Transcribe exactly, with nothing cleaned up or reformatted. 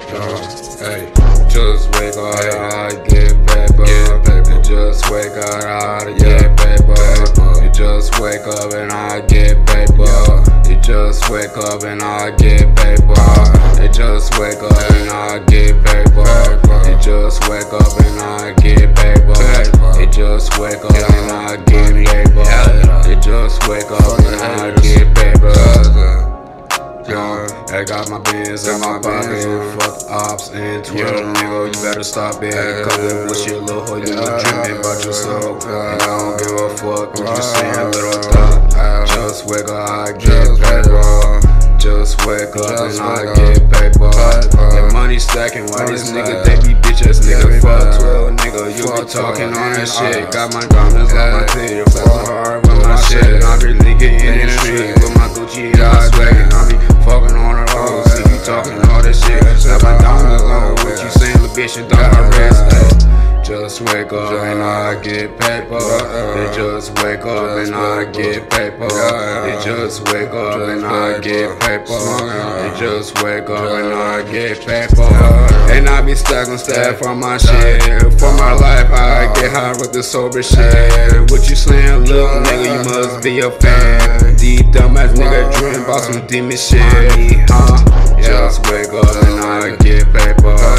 Hey, just wake up, I get paper. Get paper. Just wake up, I get paper. You just wake up and I get paper. You just wake up and I get paper. You just wake up and I get paper. You just wake up and I get paper. You just wake up and I get paper. You just wake up and I get paper. I got my bands in my pocket, fuck ops and Twitter, nigga, you better stop it. Cause that bullshit, little hoe, you know dreaming about yourself. And I don't give a fuck what you saying, little thug. Just wake up, I get paper. Just wake up and I get paper. That money stacking, why this nigga, they be bitch ass nigga. Fuck twelve, nigga, you be talking on that shit. Got my diamonds on my teeth, flexing hard with my shit. I really get in the street with my Gucci and my swag. I be fucking on the road, see you talking all that shit. Got my diamonds on, what you saying, little bitch, and down my wrist. Just wake up and I get paper. They just wake up and I get paper. They just wake up and I get paper. They just wake up and I get paper. And I be stacking staff for my shit. For my life, I get high with the sober shit. What you saying, little nigga? You must be a fan. Deep dumbass nigga dream about some demon shit. Huh? Just wake up and I get paper.